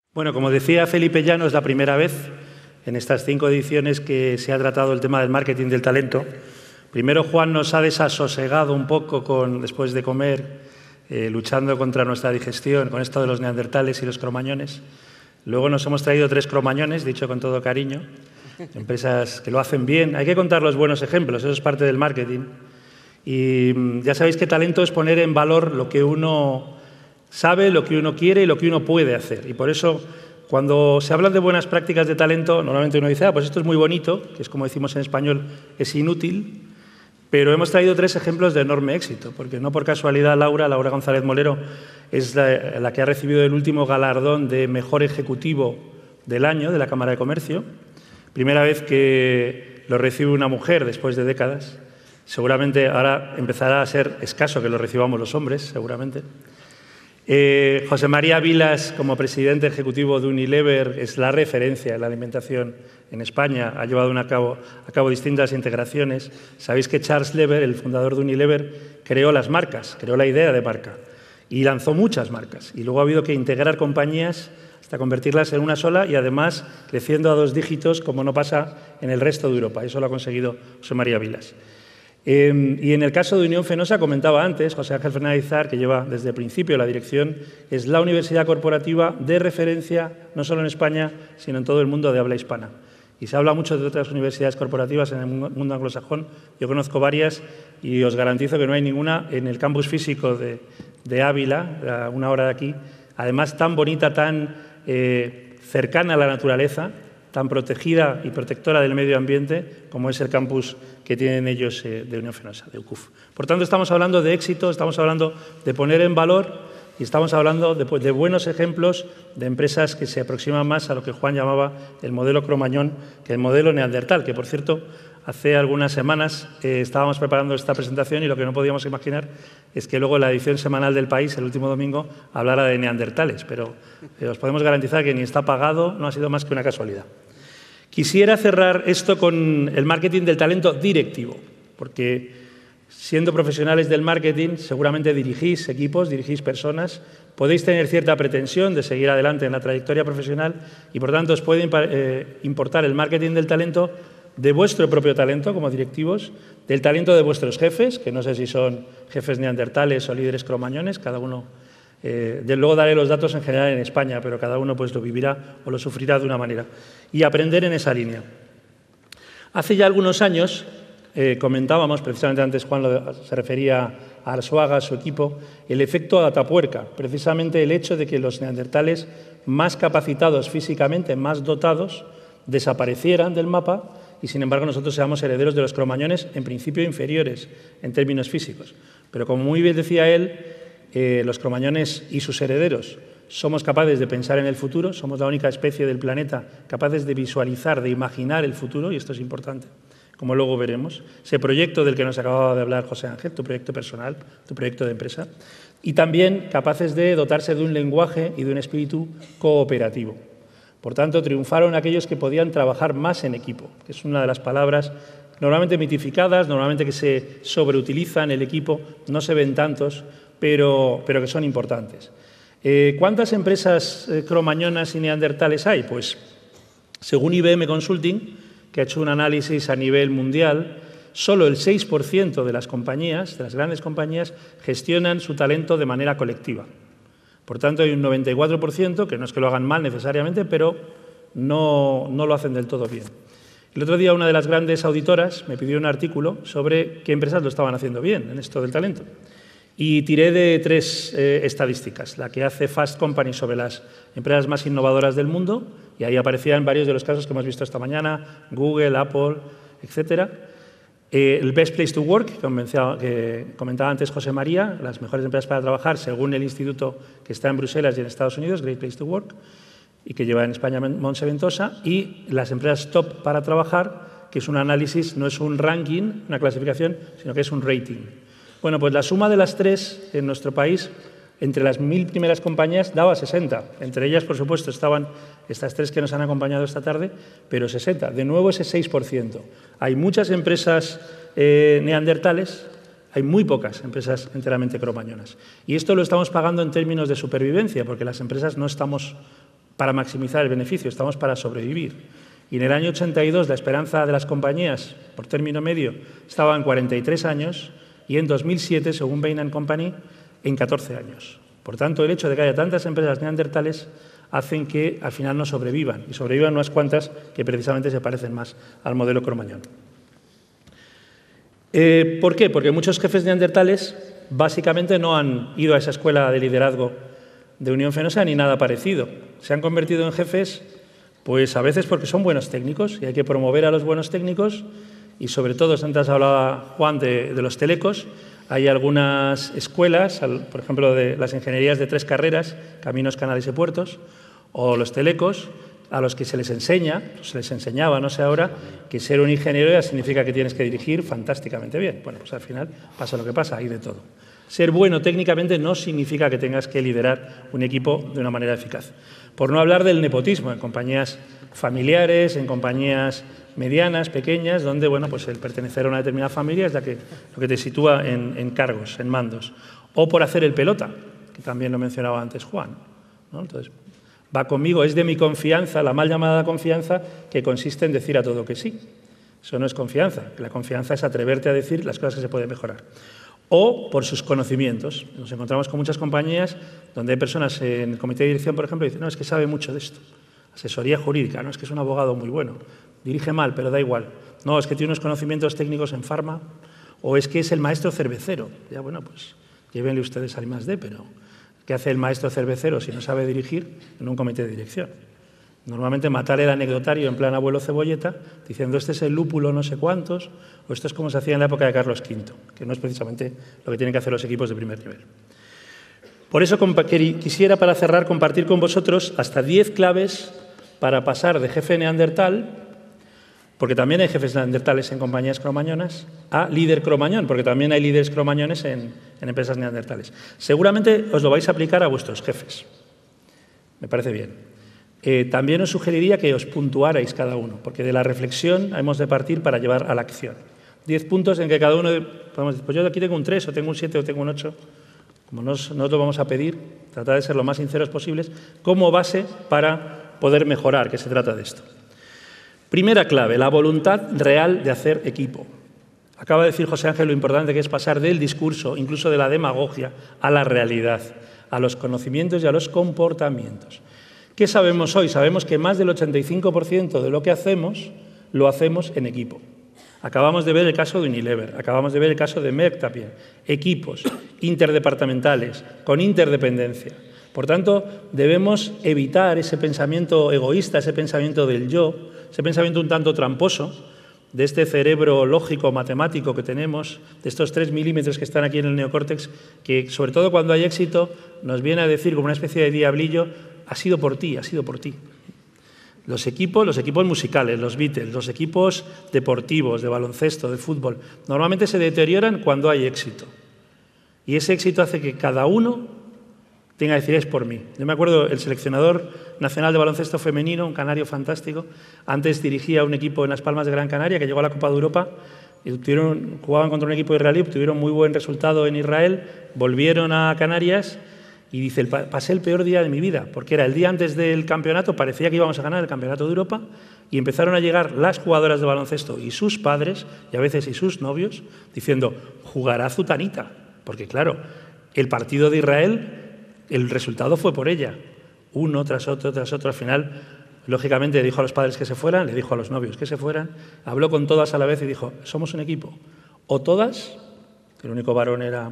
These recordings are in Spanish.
Bueno, como decía Felipe Llano, es la primera vez en estas 5 ediciones que se ha tratado el tema del marketing del talento. Primero Juan nos ha desasosegado un poco después de comer, luchando contra nuestra digestión, con esto de los neandertales y los cromañones. Luego nos hemos traído 3 cromañones, dicho con todo cariño, empresas que lo hacen bien. Hay que contar los buenos ejemplos, eso es parte del marketing. Y ya sabéis que talento es poner en valor lo que uno sabe, lo que uno quiere y lo que uno puede hacer. Y por eso, cuando se habla de buenas prácticas de talento, normalmente uno dice, pues esto es muy bonito, que es como decimos en español, es inútil, pero hemos traído 3 ejemplos de enorme éxito, porque no por casualidad Laura González Molero es la que ha recibido el último galardón de Mejor Ejecutivo del año de la Cámara de Comercio. Primera vez que lo recibe una mujer después de décadas. Seguramente ahora empezará a ser escaso que lo recibamos los hombres, seguramente. José María Vilas, como presidente ejecutivo de Unilever, es la referencia en la alimentación en España. Ha llevado a cabo distintas integraciones. Sabéis que Charles Lever, el fundador de Unilever, creó las marcas, creó la idea de marca y lanzó muchas marcas. Y luego ha habido que integrar compañías hasta convertirlas en una sola y además creciendo a 2 dígitos, como no pasa en el resto de Europa. Eso lo ha conseguido José María Vilas. Y en el caso de Unión Fenosa, comentaba antes, José Ángel Fernández Izar, que lleva desde el principio la dirección, es la universidad corporativa de referencia, no solo en España, sino en todo el mundo de habla hispana. Y se habla mucho de otras universidades corporativas en el mundo anglosajón. Yo conozco varias y os garantizo que no hay ninguna en el campus físico de Ávila, a 1 hora de aquí, además tan bonita, tan cercana a la naturaleza, tan protegida y protectora del medio ambiente como es el campus que tienen ellos de Unión Fenosa, de UCUF. Por tanto, estamos hablando de éxito, estamos hablando de poner en valor y estamos hablando de buenos ejemplos de empresas que se aproximan más a lo que Juan llamaba el modelo cromañón que el modelo neandertal, que, por cierto, hace algunas semanas estábamos preparando esta presentación y lo que no podíamos imaginar es que luego la edición semanal del País, el último domingo, hablara de neandertales, pero os podemos garantizar que ni está pagado, no ha sido más que una casualidad. Quisiera cerrar esto con el marketing del talento directivo, porque siendo profesionales del marketing seguramente dirigís equipos, dirigís personas, podéis tener cierta pretensión de seguir adelante en la trayectoria profesional y, por tanto, os puede importar el marketing del talento de vuestro propio talento como directivos, del talento de vuestros jefes, que no sé si son jefes neandertales o líderes cromañones, cada uno. Luego daré los datos en general en España, pero cada uno pues lo vivirá o lo sufrirá de una manera. Y aprender en esa línea. Hace ya algunos años comentábamos, precisamente antes Juan se refería a Arzuaga, a su equipo, el efecto Atapuerca, precisamente el hecho de que los neandertales más capacitados físicamente, más dotados, desaparecieran del mapa y, sin embargo, nosotros seamos herederos de los cromañones, en principio inferiores en términos físicos. Pero, como muy bien decía él, los cromañones y sus herederos somos capaces de pensar en el futuro, somos la única especie del planeta capaces de visualizar, de imaginar el futuro, y esto es importante, como luego veremos. Ese proyecto del que nos acababa de hablar José Ángel, tu proyecto personal, tu proyecto de empresa, y también capaces de dotarse de un lenguaje y de un espíritu cooperativo. Por tanto, triunfaron aquellos que podían trabajar más en equipo, que es una de las palabras normalmente mitificadas, normalmente que se sobreutilizan en el equipo, no se ven tantos, pero que son importantes. ¿Cuántas empresas cromañonas y neandertales hay? Pues, según IBM Consulting, que ha hecho un análisis a nivel mundial, solo el 6% de las compañías, de las grandes compañías, gestionan su talento de manera colectiva. Por tanto, hay un 94%, que no es que lo hagan mal necesariamente, pero no lo hacen del todo bien. El otro día una de las grandes auditoras me pidió un artículo sobre qué empresas lo estaban haciendo bien en esto del talento. Y tiré de 3 estadísticas, la que hace Fast Company sobre las empresas más innovadoras del mundo, y ahí aparecían varios de los casos que hemos visto esta mañana, Google, Apple, etc. El Best Place to Work, que comentaba antes José María, las mejores empresas para trabajar según el instituto que está en Bruselas y en Estados Unidos, Great Place to Work, y que lleva en España Montse Ventosa, y las empresas top para trabajar, que es un análisis, no es un ranking, una clasificación, sino que es un rating. Bueno, pues la suma de las 3 en nuestro país, entre las 1000 primeras compañías, daba 60. Entre ellas, por supuesto, estaban estas 3 que nos han acompañado esta tarde, pero 60. De nuevo, ese 6%. Hay muchas empresas neandertales, hay muy pocas empresas enteramente cromañonas. Y esto lo estamos pagando en términos de supervivencia, porque las empresas no estamos para maximizar el beneficio, estamos para sobrevivir. Y en el año 82 la esperanza de las compañías, por término medio, estaba en 43 años y en 2007, según Bain & Company, en 14 años. Por tanto, el hecho de que haya tantas empresas neandertales hacen que al final no sobrevivan, y sobrevivan unas cuantas que precisamente se parecen más al modelo cromañón. ¿Por qué? Porque muchos jefes neandertales básicamente no han ido a esa escuela de liderazgo de Unión Fenosa ni nada parecido. Se han convertido en jefes, pues a veces porque son buenos técnicos y hay que promover a los buenos técnicos y sobre todo, antes hablaba Juan de los telecos, hay algunas escuelas, por ejemplo, de las ingenierías de 3 carreras, caminos, canales y puertos, o los telecos, a los que se les enseña, se les enseñaba, no sé ahora, que ser un ingeniero ya significa que tienes que dirigir fantásticamente bien. Bueno, pues al final pasa lo que pasa, hay de todo. Ser bueno técnicamente no significa que tengas que liderar un equipo de una manera eficaz. Por no hablar del nepotismo en compañías familiares, en compañías medianas, pequeñas, donde bueno, pues el pertenecer a una determinada familia es lo que te sitúa en cargos, en mandos. O por hacer el pelota, que también lo mencionaba antes Juan, ¿no? Entonces, va conmigo, es de mi confianza, la mal llamada confianza, que consiste en decir a todo que sí. Eso no es confianza, la confianza es atreverte a decir las cosas que se pueden mejorar. O por sus conocimientos. Nos encontramos con muchas compañías donde hay personas en el comité de dirección, por ejemplo, y dicen, no, es que sabe mucho de esto. Asesoría jurídica, no, es que es un abogado muy bueno. Dirige mal, pero da igual. No, es que tiene unos conocimientos técnicos en farma, o es que es el maestro cervecero. Ya, bueno, pues llévenle ustedes al I+D, pero ¿qué hace el maestro cervecero si no sabe dirigir en un comité de dirección? Normalmente matar el anecdotario en plan abuelo cebolleta, diciendo este es el lúpulo no sé cuántos, o esto es como se hacía en la época de Carlos V, que no es precisamente lo que tienen que hacer los equipos de primer nivel. Por eso quisiera, para cerrar, compartir con vosotros hasta 10 claves para pasar de jefe neandertal, porque también hay jefes neandertales en compañías cromañonas, a líder cromañón, porque también hay líderes cromañones en empresas neandertales. Seguramente os lo vais a aplicar a vuestros jefes. Me parece bien. También os sugeriría que os puntuarais cada uno, porque de la reflexión hemos de partir para llevar a la acción. 10 puntos en que cada uno podemos decir, pues yo aquí tengo un 3, o tengo un 7, o tengo un 8. Como no os lo vamos a pedir, tratar de ser lo más sinceros posibles, como base para poder mejorar, que se trata de esto. Primera clave, la voluntad real de hacer equipo. Acaba de decir José Ángel lo importante que es pasar del discurso, incluso de la demagogia, a la realidad, a los conocimientos y a los comportamientos. ¿Qué sabemos hoy? Sabemos que más del 85% de lo que hacemos, lo hacemos en equipo. Acabamos de ver el caso de Unilever, acabamos de ver el caso de Merck también. Equipos interdepartamentales, con interdependencia. Por tanto, debemos evitar ese pensamiento egoísta, ese pensamiento del yo, ese pensamiento un tanto tramposo, de este cerebro lógico, matemático que tenemos, de estos 3 milímetros que están aquí en el neocórtex, que sobre todo cuando hay éxito nos viene a decir como una especie de diablillo, ha sido por ti, ha sido por ti. Los equipos musicales, los Beatles, los equipos deportivos, de baloncesto, de fútbol, normalmente se deterioran cuando hay éxito. Y ese éxito hace que cada uno tenga que decir, es por mí. Yo me acuerdo, el seleccionador nacional de baloncesto femenino, un canario fantástico, antes dirigía un equipo en Las Palmas de Gran Canaria que llegó a la Copa de Europa y jugaban contra un equipo israelí, obtuvieron muy buen resultado en Israel, volvieron a Canarias y dice, pasé el peor día de mi vida, porque era el día antes del campeonato, parecía que íbamos a ganar el Campeonato de Europa y empezaron a llegar las jugadoras de baloncesto y sus padres, y a veces y sus novios, diciendo, jugará Zutanita, porque claro, el partido de Israel, el resultado fue por ella, uno tras otro, al final, lógicamente dijo a los padres que se fueran, le dijo a los novios que se fueran, habló con todas a la vez y dijo, somos un equipo, o todas, que el único varón era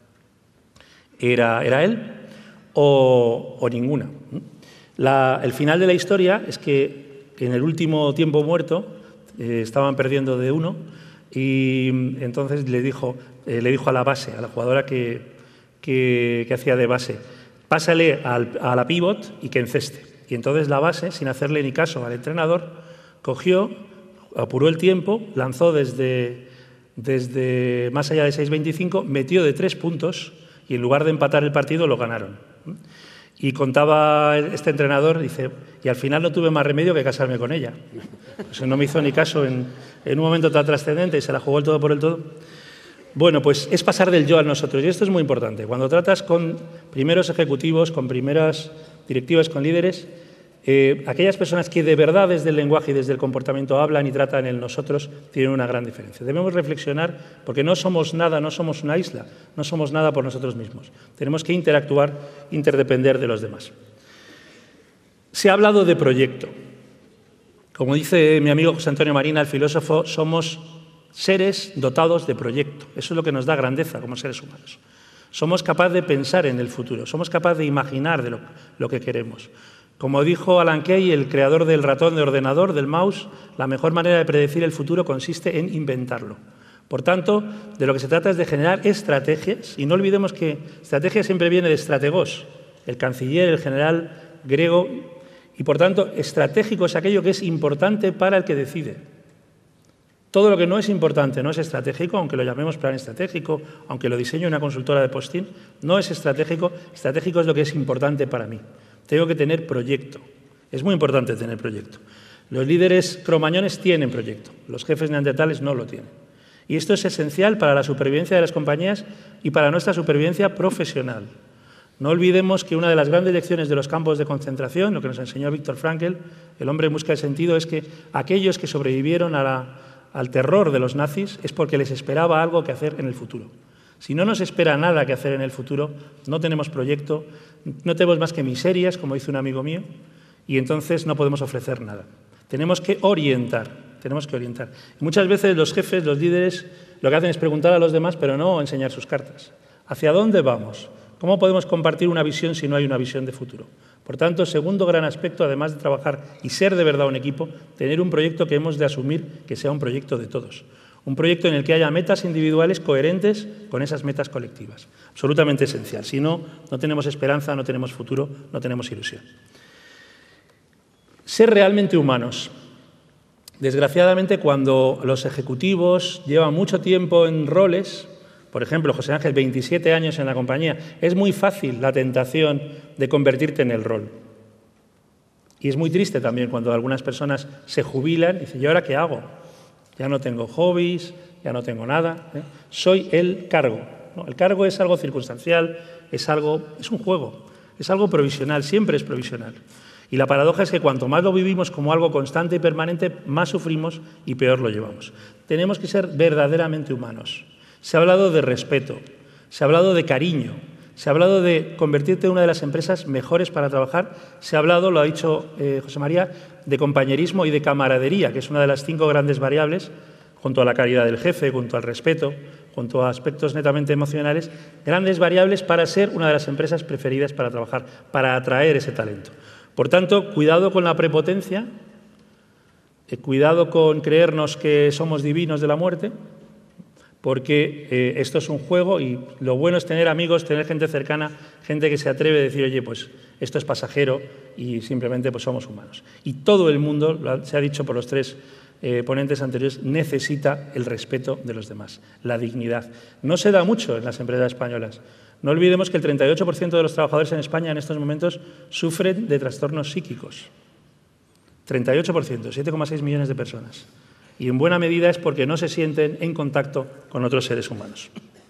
él, o ninguna. El final de la historia es que en el último tiempo muerto estaban perdiendo de 1 y entonces le dijo a la base, a la jugadora que hacía de base, pásale a la pivot y que enceste. Y entonces la base, sin hacerle ni caso al entrenador, cogió, apuró el tiempo, lanzó desde más allá de 6.25, metió de 3 puntos y en lugar de empatar el partido lo ganaron. Y contaba este entrenador, dice, y al final no tuve más remedio que casarme con ella. Pues no me hizo ni caso en un momento tan trascendente y se la jugó el todo por el todo. Bueno, pues es pasar del yo al nosotros y esto es muy importante. Cuando tratas con primeros ejecutivos, con primeras directivas, con líderes, Aquellas personas que de verdad desde el lenguaje y desde el comportamiento hablan y tratan el nosotros tienen una gran diferencia. Debemos reflexionar porque no somos nada, no somos una isla, no somos nada por nosotros mismos. Tenemos que interactuar, interdepender de los demás. Se ha hablado de proyecto. Como dice mi amigo José Antonio Marina, el filósofo, somos seres dotados de proyecto. Eso es lo que nos da grandeza como seres humanos. Somos capaces de pensar en el futuro, somos capaces de imaginar de lo que queremos. Como dijo Alan Kay, el creador del ratón de ordenador, del mouse, la mejor manera de predecir el futuro consiste en inventarlo. Por tanto, de lo que se trata es de generar estrategias, y no olvidemos que estrategia siempre viene de estrategos, el canciller, el general griego, y por tanto, estratégico es aquello que es importante para el que decide. Todo lo que no es importante no es estratégico, aunque lo llamemos plan estratégico, aunque lo diseñe una consultora de postín, no es estratégico. Estratégico es lo que es importante para mí. Tengo que tener proyecto. Es muy importante tener proyecto. Los líderes cromañones tienen proyecto, los jefes neandertales no lo tienen. Y esto es esencial para la supervivencia de las compañías y para nuestra supervivencia profesional. No olvidemos que una de las grandes lecciones de los campos de concentración, lo que nos enseñó Viktor Frankl, el hombre en busca de sentido, es que aquellos que sobrevivieron al terror de los nazis es porque les esperaba algo que hacer en el futuro. Si no nos espera nada que hacer en el futuro, no tenemos proyecto, no tenemos más que miserias, como dice un amigo mío, y entonces no podemos ofrecer nada. Tenemos que orientar, tenemos que orientar. Y muchas veces los jefes, los líderes, lo que hacen es preguntar a los demás, pero no enseñar sus cartas. ¿Hacia dónde vamos? ¿Cómo podemos compartir una visión si no hay una visión de futuro? Por tanto, segundo gran aspecto, además de trabajar y ser de verdad un equipo, tener un proyecto que hemos de asumir que sea un proyecto de todos. Un proyecto en el que haya metas individuales coherentes con esas metas colectivas. Absolutamente esencial. Si no, no tenemos esperanza, no tenemos futuro, no tenemos ilusión. Ser realmente humanos. Desgraciadamente, cuando los ejecutivos llevan mucho tiempo en roles, por ejemplo, José Ángel, 27 años en la compañía, es muy fácil la tentación de convertirte en el rol. Y es muy triste también cuando algunas personas se jubilan y dicen, ¿y ahora qué hago? Ya no tengo hobbies, ya no tengo nada. Soy el cargo. ¿No? El cargo es algo circunstancial, es un juego, es algo provisional, siempre es provisional. Y la paradoja es que cuanto más lo vivimos como algo constante y permanente, más sufrimos y peor lo llevamos. Tenemos que ser verdaderamente humanos. Se ha hablado de respeto, se ha hablado de cariño, se ha hablado de convertirte en una de las empresas mejores para trabajar, se ha hablado, lo ha dicho José María, de compañerismo y de camaradería, que es una de las 5 grandes variables, junto a la calidad del jefe, junto al respeto, junto a aspectos netamente emocionales, grandes variables para ser una de las empresas preferidas para trabajar, para atraer ese talento. Por tanto, cuidado con la prepotencia, cuidado con creernos que somos divinos de la muerte, porque esto es un juego y lo bueno es tener amigos, tener gente cercana, gente que se atreve a decir, oye, pues esto es pasajero y simplemente pues somos humanos. Y todo el mundo, se ha dicho por los 3 ponentes anteriores, necesita el respeto de los demás, la dignidad. No se da mucho en las empresas españolas. No olvidemos que el 38% de los trabajadores en España en estos momentos sufren de trastornos psíquicos. 38%, 7,6 millones de personas. Y en buena medida es porque no se sienten en contacto con otros seres humanos.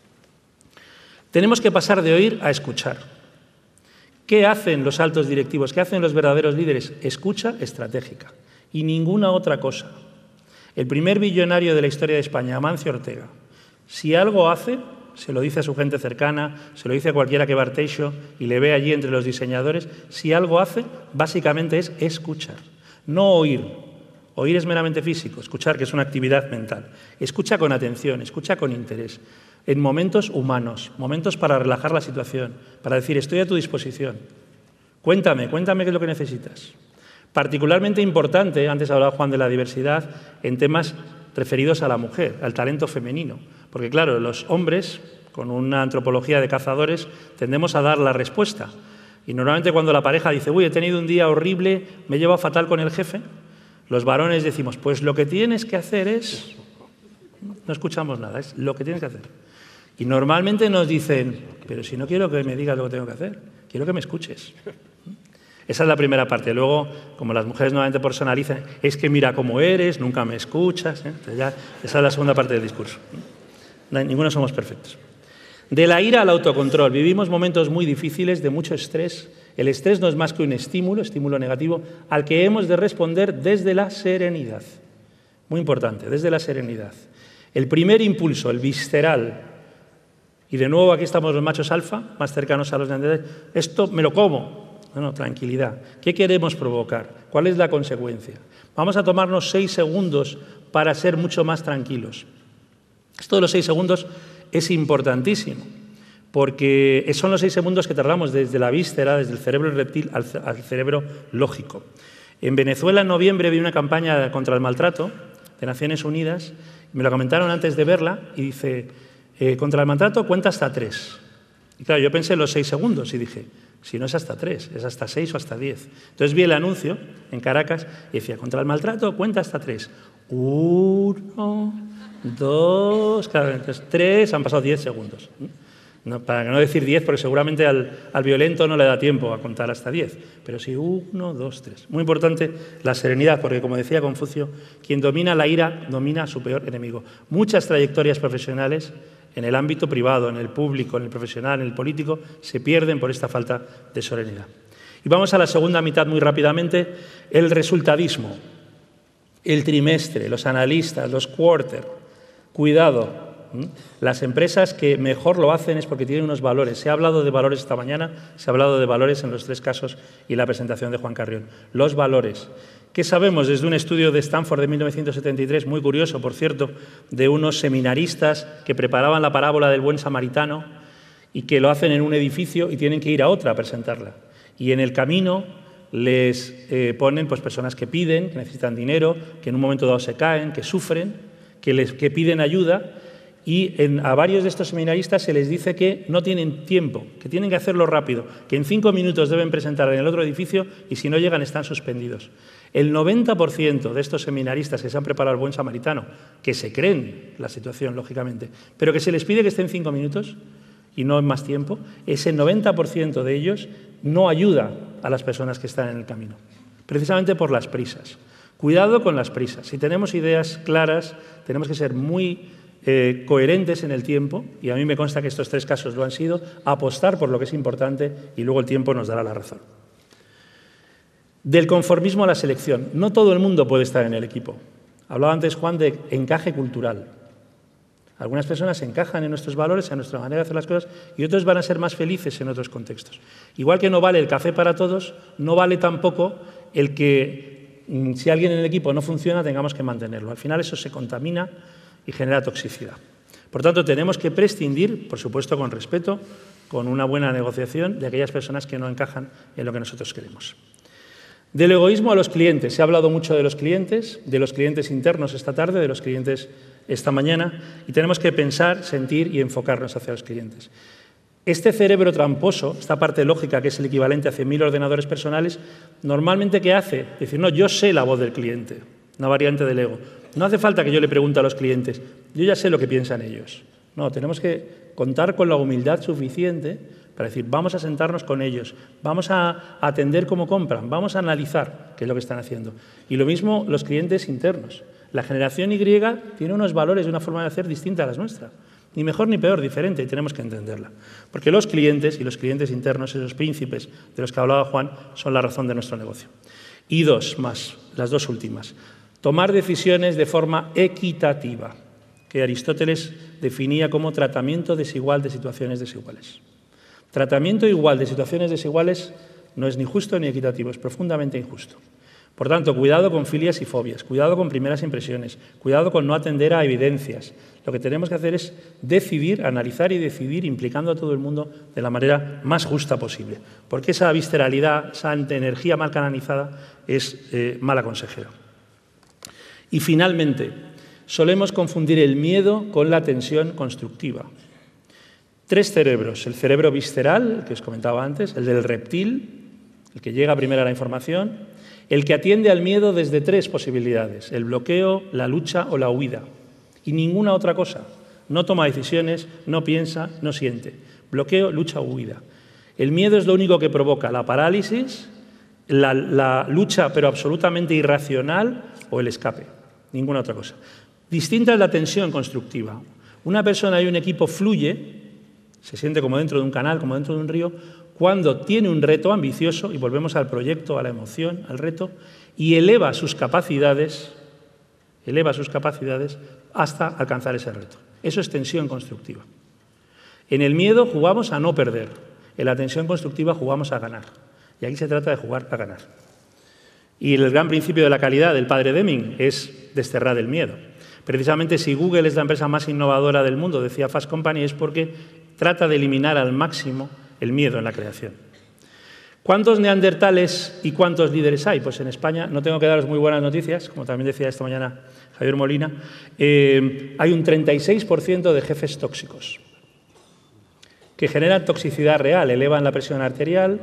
Tenemos que pasar de oír a escuchar. ¿Qué hacen los altos directivos? ¿Qué hacen los verdaderos líderes? Escucha estratégica y ninguna otra cosa. El primer billonario de la historia de España, Amancio Ortega, si algo hace, se lo dice a su gente cercana, se lo dice a cualquiera que va a Arteixo y le ve allí entre los diseñadores, si algo hace, básicamente es escuchar, no oír. Oír es meramente físico, escuchar, que es una actividad mental. Escucha con atención, escucha con interés, en momentos humanos, momentos para relajar la situación, para decir, estoy a tu disposición. Cuéntame qué es lo que necesitas. Particularmente importante, antes hablaba Juan de la diversidad, en temas referidos a la mujer, al talento femenino. Porque claro, los hombres, con una antropología de cazadores, tendemos a dar la respuesta. Y normalmente cuando la pareja dice, uy, he tenido un día horrible, me he llevado fatal con el jefe, los varones decimos, pues lo que tienes que hacer es... No escuchamos nada, es lo que tienes que hacer. Y normalmente nos dicen, pero si no quiero que me digas lo que tengo que hacer, quiero que me escuches. Esa es la primera parte. Luego, como las mujeres nuevamente personalizan, es que mira cómo eres, nunca me escuchas. Entonces ya, esa es la segunda parte del discurso. Ninguno somos perfectos. De la ira al autocontrol. Vivimos momentos muy difíciles, de mucho estrés, El estrés no es más que un estímulo negativo, al que hemos de responder desde la serenidad. Muy importante, desde la serenidad. El primer impulso, el visceral, y de nuevo aquí estamos los machos alfa, más cercanos a los neandertales, esto me lo como. No, tranquilidad. ¿Qué queremos provocar? ¿Cuál es la consecuencia? Vamos a tomarnos 6 segundos para ser mucho más tranquilos. Esto de los 6 segundos es importantísimo, porque son los 6 segundos que tardamos desde la víscera, desde el cerebro reptil al cerebro lógico. En Venezuela, en noviembre, vi una campaña contra el maltrato de Naciones Unidas, me lo comentaron antes de verla, y dice, contra el maltrato cuenta hasta 3. Y claro, yo pensé en los 6 segundos y dije, si no es hasta 3, es hasta 6 o hasta 10. Entonces vi el anuncio en Caracas y decía, contra el maltrato cuenta hasta 3. 1, 2, claro, entonces 3, han pasado 10 segundos. No, para no decir 10, porque seguramente al violento no le da tiempo a contar hasta 10, pero sí 1, 2, 3. Muy importante la serenidad, porque como decía Confucio, quien domina la ira domina a su peor enemigo. Muchas trayectorias profesionales en el ámbito privado, en el público, en el profesional, en el político, se pierden por esta falta de serenidad. Y vamos a la segunda mitad muy rápidamente, el resultadismo, el trimestre, los analistas, los quarter. Cuidado. Las empresas que mejor lo hacen es porque tienen unos valores. Se ha hablado de valores esta mañana, se ha hablado de valores en los 3 casos y la presentación de Juan Carrión. Los valores. ¿Qué sabemos desde un estudio de Stanford de 1973, muy curioso, por cierto, de unos seminaristas que preparaban la parábola del buen samaritano y que lo hacen en un edificio y tienen que ir a otra a presentarla? Y en el camino les ponen pues, personas que piden, que necesitan dinero, que en un momento dado se caen, que sufren, que piden ayuda. Y a varios de estos seminaristas se les dice que no tienen tiempo, que tienen que hacerlo rápido, que en 5 minutos deben presentar en el otro edificio y si no llegan están suspendidos. El 90% de estos seminaristas que se han preparado el buen samaritano, que se creen la situación, lógicamente, pero que se les pide que estén 5 minutos y no en más tiempo, ese 90% de ellos no ayuda a las personas que están en el camino, precisamente por las prisas. Cuidado con las prisas. Si tenemos ideas claras, tenemos que ser muy coherentes en el tiempo, y a mí me consta que estos 3 casos lo han sido, apostar por lo que es importante y luego el tiempo nos dará la razón. Del conformismo a la selección. No todo el mundo puede estar en el equipo. Hablaba antes Juan de encaje cultural. Algunas personas encajan en nuestros valores, en nuestra manera de hacer las cosas, y otros van a ser más felices en otros contextos. Igual que no vale el café para todos, no vale tampoco el que si alguien en el equipo no funciona tengamos que mantenerlo. Al final eso se contamina y genera toxicidad. Por tanto, tenemos que prescindir, por supuesto con respeto, con una buena negociación, de aquellas personas que no encajan en lo que nosotros queremos. Del egoísmo a los clientes. Se ha hablado mucho de los clientes internos esta tarde, de los clientes esta mañana, y tenemos que pensar, sentir y enfocarnos hacia los clientes. Este cerebro tramposo, esta parte lógica que es el equivalente a 100.000 ordenadores personales, normalmente ¿qué hace? Decir, no, yo sé la voz del cliente, una variante del ego. No hace falta que yo le pregunte a los clientes, yo ya sé lo que piensan ellos. No, tenemos que contar con la humildad suficiente para decir, vamos a sentarnos con ellos, vamos a atender cómo compran, vamos a analizar qué es lo que están haciendo. Y lo mismo los clientes internos. La generación Y tiene unos valores y una forma de hacer distinta a las nuestras. Ni mejor ni peor, diferente, y tenemos que entenderla. Porque los clientes y los clientes internos, esos príncipes de los que hablaba Juan, son la razón de nuestro negocio. Y 2 más, las 2 últimas. Tomar decisiones de forma equitativa, que Aristóteles definía como tratamiento desigual de situaciones desiguales. Tratamiento igual de situaciones desiguales no es ni justo ni equitativo, es profundamente injusto. Por tanto, cuidado con filias y fobias, cuidado con primeras impresiones, cuidado con no atender a evidencias. Lo que tenemos que hacer es decidir, analizar y decidir implicando a todo el mundo de la manera más justa posible, porque esa visceralidad, esa energía mal canalizada es mala consejera. Y finalmente, solemos confundir el miedo con la tensión constructiva. 3 cerebros, el cerebro visceral, que os comentaba antes, el del reptil, el que llega primero a la información, el que atiende al miedo desde 3 posibilidades, el bloqueo, la lucha o la huida, y ninguna otra cosa. No toma decisiones, no piensa, no siente. Bloqueo, lucha o huida. El miedo es lo único que provoca la parálisis, la lucha pero absolutamente irracional o el escape. Ninguna otra cosa. Distinta es la tensión constructiva. Una persona y un equipo fluye, se siente como dentro de un canal, como dentro de un río, cuando tiene un reto ambicioso, y volvemos al proyecto, a la emoción, al reto, y eleva sus capacidades hasta alcanzar ese reto. Eso es tensión constructiva. En el miedo jugamos a no perder, en la tensión constructiva jugamos a ganar. Y aquí se trata de jugar a ganar. Y el gran principio de la calidad del padre Deming es desterrar el miedo. Precisamente si Google es la empresa más innovadora del mundo, decía Fast Company, es porque trata de eliminar al máximo el miedo en la creación. ¿Cuántos neandertales y cuántos líderes hay? Pues en España, no tengo que daros muy buenas noticias, como también decía esta mañana Javier Molina, hay un 36% de jefes tóxicos que generan toxicidad real, elevan la presión arterial,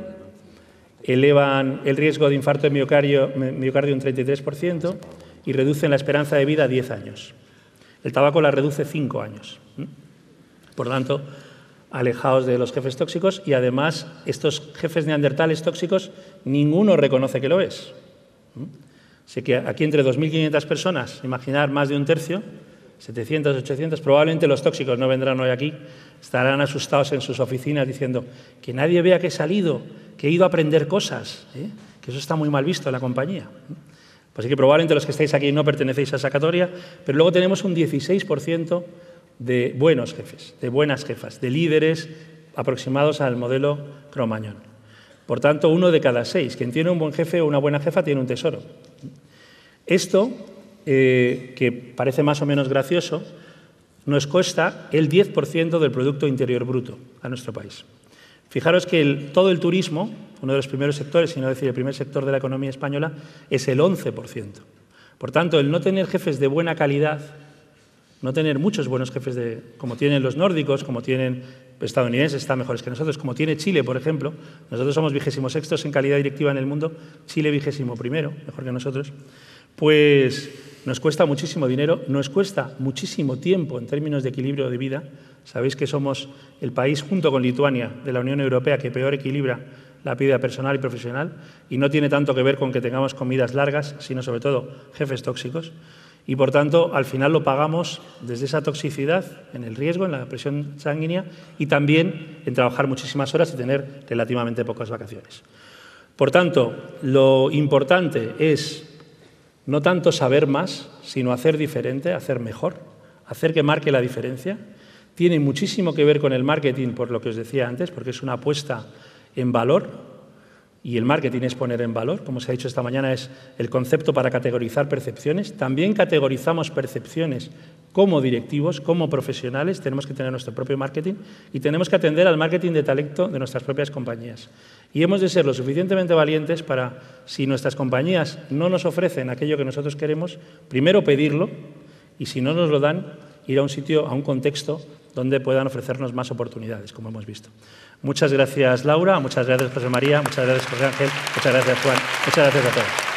elevan el riesgo de infarto de miocardio un 33% y reducen la esperanza de vida a 10 años. El tabaco la reduce 5 años. Por lo tanto, alejaos de los jefes tóxicos y además estos jefes neandertales tóxicos ninguno reconoce que lo es. Sé que aquí entre 2.500 personas, imaginar más de un tercio, 700, 800, probablemente los tóxicos no vendrán hoy aquí, estarán asustados en sus oficinas diciendo que nadie vea que he salido, que he ido a aprender cosas, que eso está muy mal visto en la compañía. Pues así que probablemente los que estáis aquí no pertenecéis a esa categoría, pero luego tenemos un 16% de buenos jefes, de buenas jefas, de líderes aproximados al modelo Cro-Magnon. Por tanto, 1 de cada 6. Quien tiene un buen jefe o una buena jefa tiene un tesoro. Esto, que parece más o menos gracioso, nos cuesta el 10% del Producto Interior Bruto a nuestro país. Fijaros que todo el turismo, uno de los primeros sectores, si no decir el primer sector de la economía española, es el 11%. Por tanto, el no tener jefes de buena calidad, no tener muchos buenos jefes, como tienen los nórdicos, como tienen estadounidenses, están mejores que nosotros, como tiene Chile, por ejemplo. Nosotros somos 26º en calidad directiva en el mundo, Chile 21º, mejor que nosotros. Pues nos cuesta muchísimo dinero, nos cuesta muchísimo tiempo en términos de equilibrio de vida. Sabéis que somos el país, junto con Lituania, de la Unión Europea, que peor equilibra la vida personal y profesional, y no tiene tanto que ver con que tengamos comidas largas, sino sobre todo jefes tóxicos. Y, por tanto, al final lo pagamos desde esa toxicidad, en el riesgo, en la presión sanguínea y también en trabajar muchísimas horas y tener relativamente pocas vacaciones. Por tanto, lo importante es no tanto saber más, sino hacer diferente, hacer mejor, hacer que marque la diferencia. Tiene muchísimo que ver con el marketing, por lo que os decía antes, porque es una apuesta en valor. Y el marketing es poner en valor, como se ha dicho esta mañana, es el concepto para categorizar percepciones. También categorizamos percepciones como directivos, como profesionales. Tenemos que tener nuestro propio marketing y tenemos que atender al marketing de talento de nuestras propias compañías. Y hemos de ser lo suficientemente valientes para, si nuestras compañías no nos ofrecen aquello que nosotros queremos, primero pedirlo y, si no nos lo dan, ir a un sitio, a un contexto donde puedan ofrecernos más oportunidades, como hemos visto. Muchas gracias, Laura, muchas gracias, José María, muchas gracias, José Ángel, muchas gracias, Juan, muchas gracias a todos.